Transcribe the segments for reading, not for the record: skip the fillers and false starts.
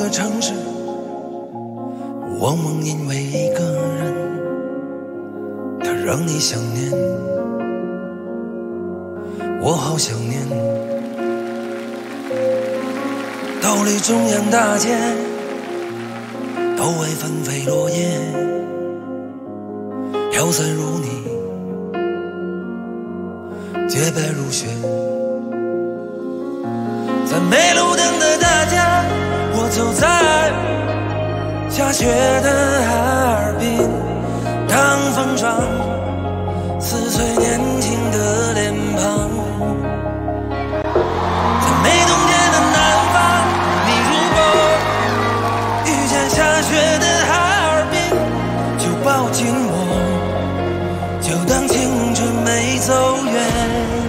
城市，往往因为一个人，他让你想念，我好想念。道理中央大街，都为纷飞落叶，飘散如你，洁白如雪。在没路灯的大街，我走在下雪的哈尔滨，当风霜撕碎年轻的脸庞。在没冬天的南方，你如果遇见下雪的哈尔滨，就抱紧我，就当青春没走远。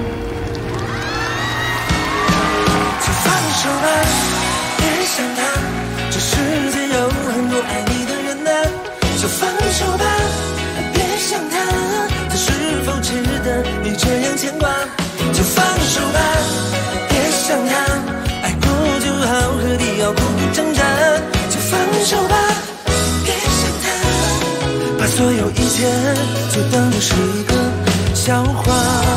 手吧，别想他，这世界有很多爱你的人啊。就放手吧，别想他，这是否值得你这样牵挂？就放手吧，别想他，爱过就好，何必要苦苦挣扎？就放手吧，别想他，把所有一切就当作是一个笑话。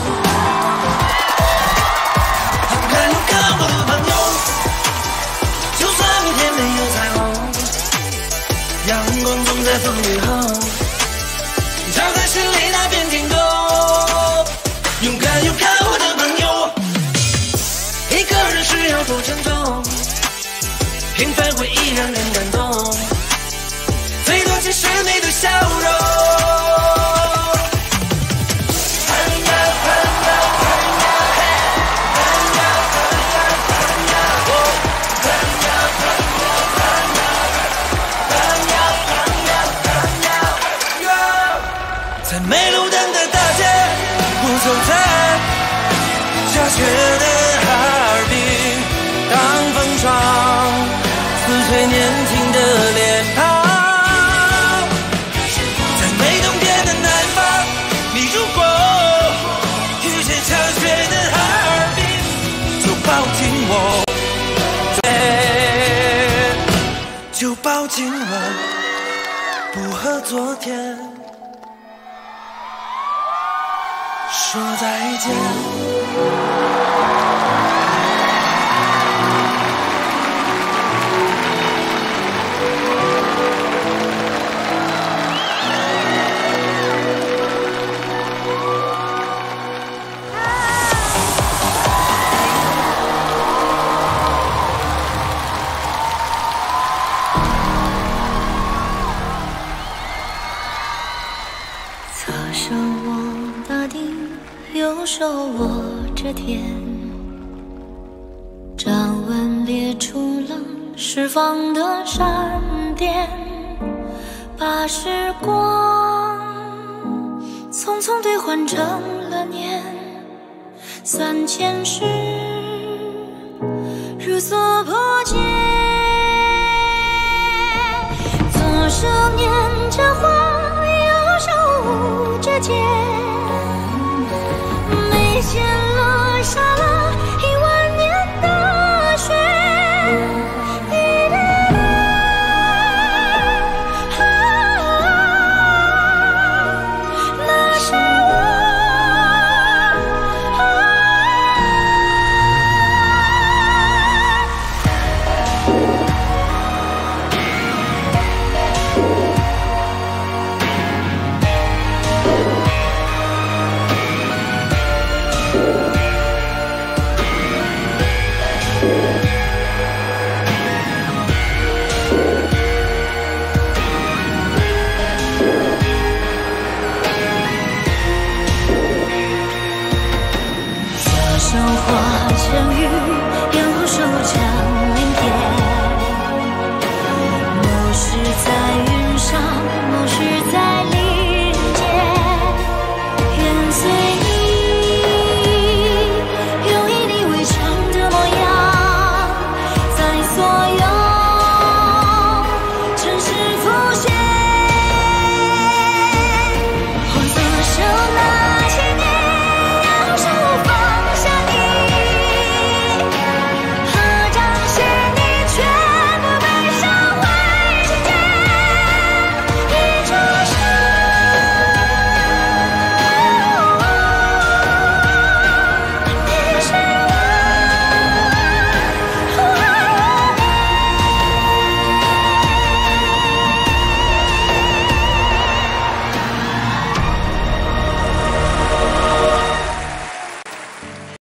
阳光总在风雨后，照在心里那片天空。勇敢勇敢，我的朋友，一个人是有多沉重，平凡会依让人感动，最多只是你的笑容。在没路灯的大街，我走在下雪的哈尔滨，当风霜撕碎年轻的脸庞。在没冬天的南方，你如果遇见下雪的哈尔滨，就抱紧我，就抱紧我，不和昨天说再见。 左手握大地，右手握着天，掌纹裂出了释放的闪电，把时光匆匆兑换成了年，三千世如所破茧，左手捻着花，右手舞着剑，眉间落下了